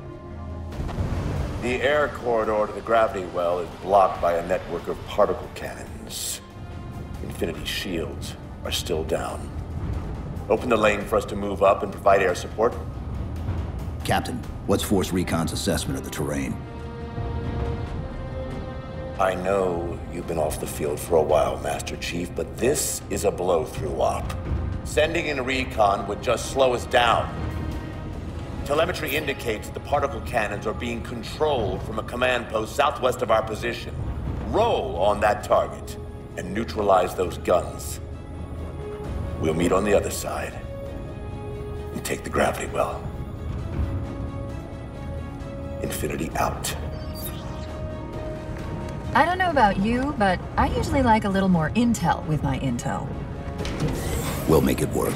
S5: The air corridor to the gravity well is blocked by a network of particle cannons. Infinity's shields are still down. Open the lane for us to move up and provide air support.
S3: Captain, what's Force Recon's assessment of the terrain?
S5: I know you've been off the field for a while, Master Chief, but this is a blow-through op. Sending in a recon would just slow us down. Telemetry indicates the particle cannons are being controlled from a command post southwest of our position. Roll on that target and neutralize those guns. We'll meet on the other side and take the gravity well. Infinity out.
S1: I don't know about you, but I usually like a little more intel with my intel.
S3: We'll make it work.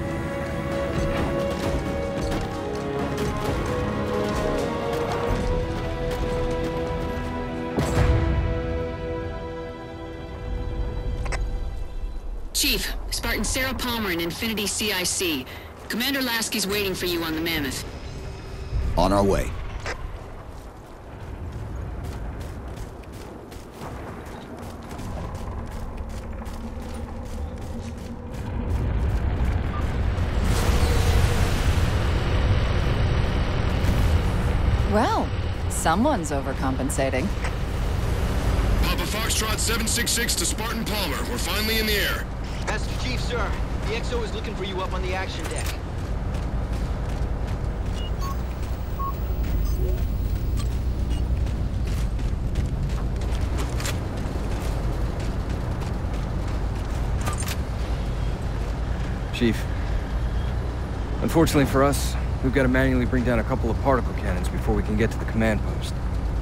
S14: Chief, Spartan Sarah Palmer in Infinity C I C. Commander Lasky's waiting for you on the Mammoth.
S3: On our way.
S1: Well, someone's overcompensating.
S17: Papa Foxtrot seven six six to Spartan Palmer. We're finally in the air.
S10: Master Chief, sir. The X O is looking for you up on the action deck.
S11: Chief. Unfortunately for us, we've got to manually bring down a couple of particle cannons before we can get to the command post.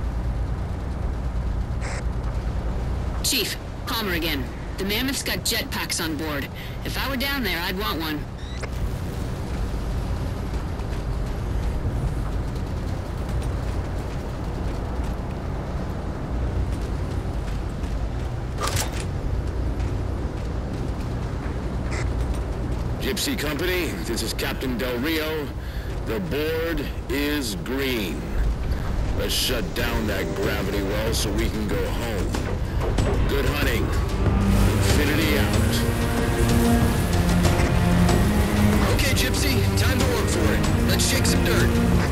S14: Chief, Palmer again. The Mammoth's got jetpacks on board. If I were down there, I'd want one.
S17: Gypsy Company, this is Captain Del Rio. The board is green. Let's shut down that gravity well so we can go home. Good hunting. Infinity out.
S16: Okay, Gypsy, time to work for it. Let's shake some dirt.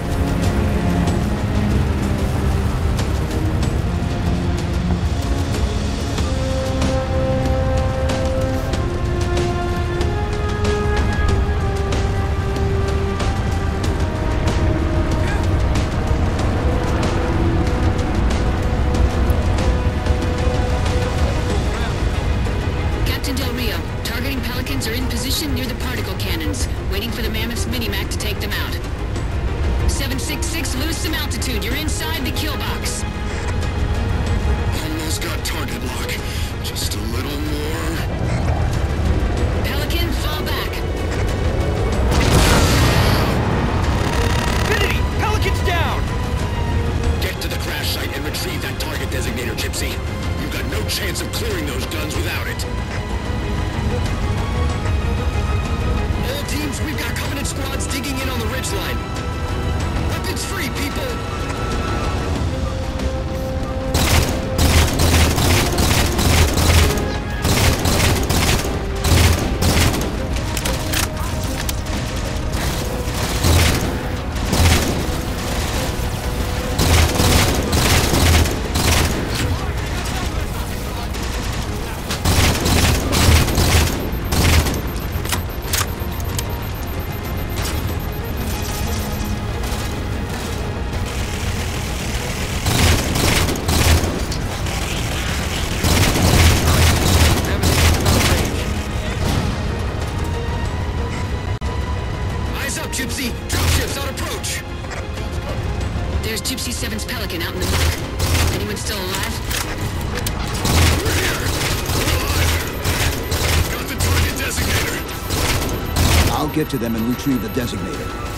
S3: Get to them and retrieve the designator.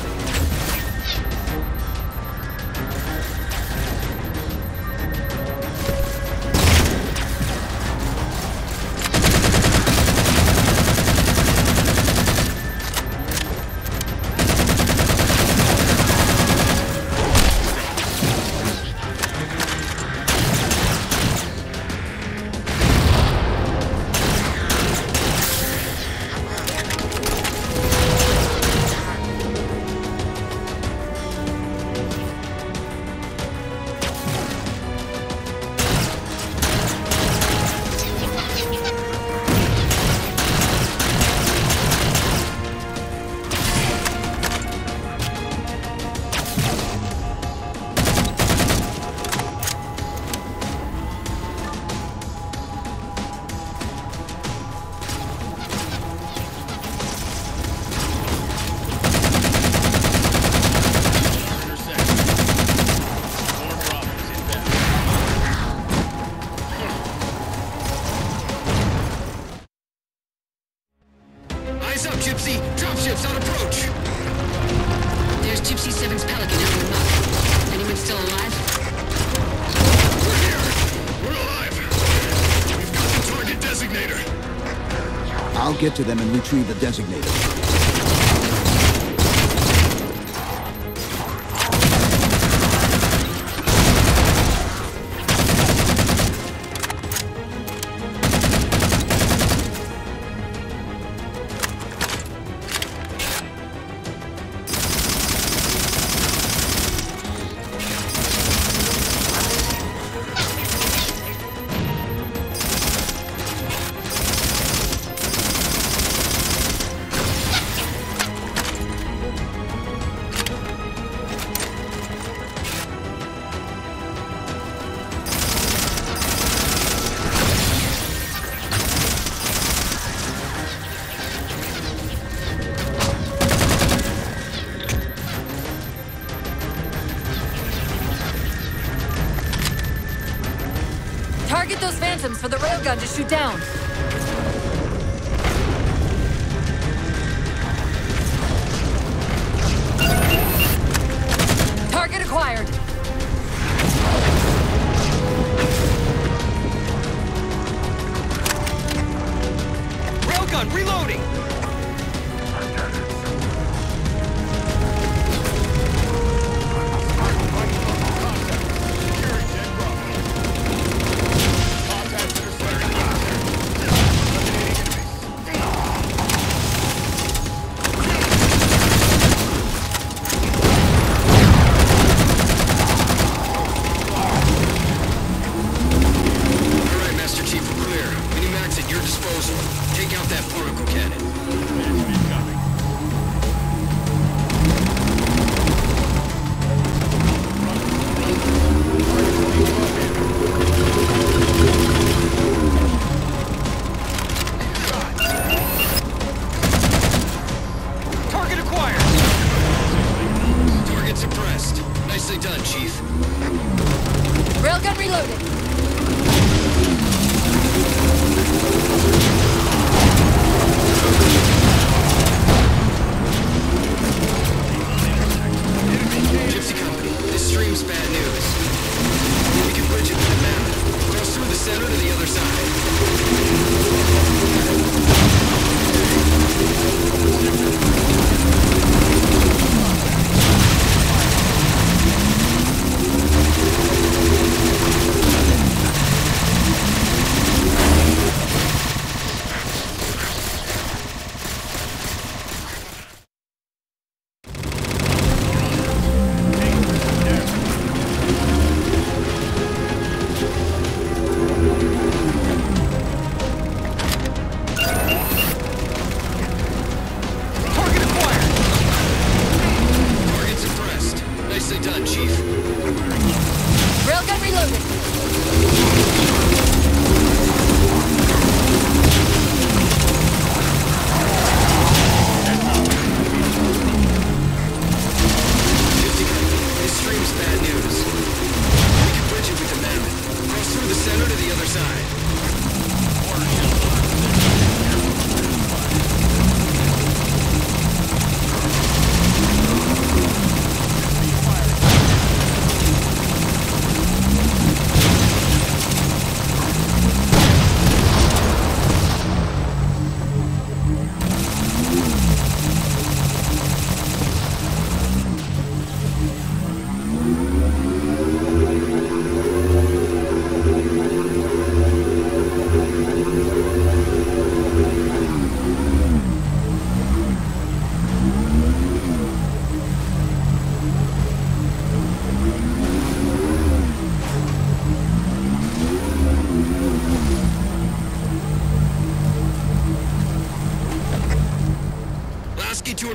S3: Get to them and retrieve the designator.
S1: Target those Phantoms for the railgun to shoot down. Target acquired.
S16: Railgun reloading!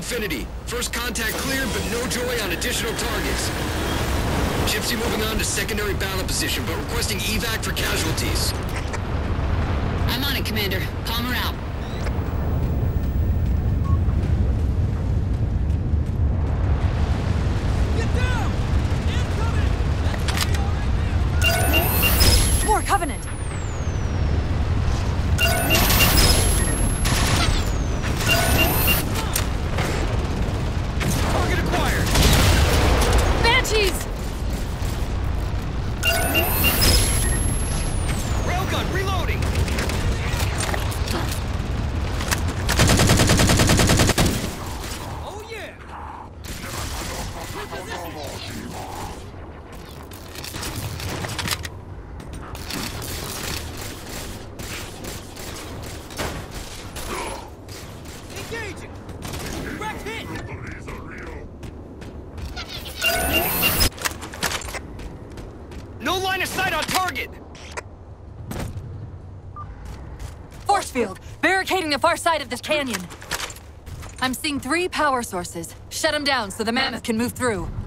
S16: Infinity. First contact cleared, but no joy on additional targets. Gypsy moving on to secondary battle position, but requesting evac for casualties.
S14: I'm on it, Commander. Palmer out.
S13: Get down! Incoming!
S1: More Covenant!
S16: Target acquired!
S1: Banshees!
S16: Railgun reloading!
S13: Oh yeah! Engaging! Direct hit!
S16: No line of sight on target!
S1: Force field! Barricading the far side of this canyon! I'm seeing three power sources. Shut them down so the Mammoth can move through.